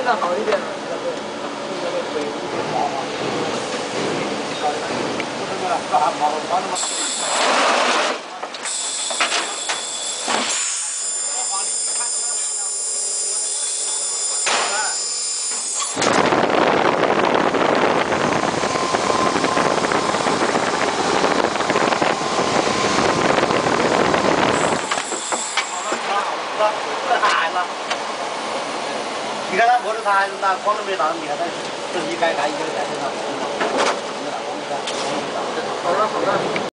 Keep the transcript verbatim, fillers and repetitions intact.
现在好一点了。干啥忙忙什么？你看他摸着他，那光都没打，你看他自己该干一个干身上。好了好了。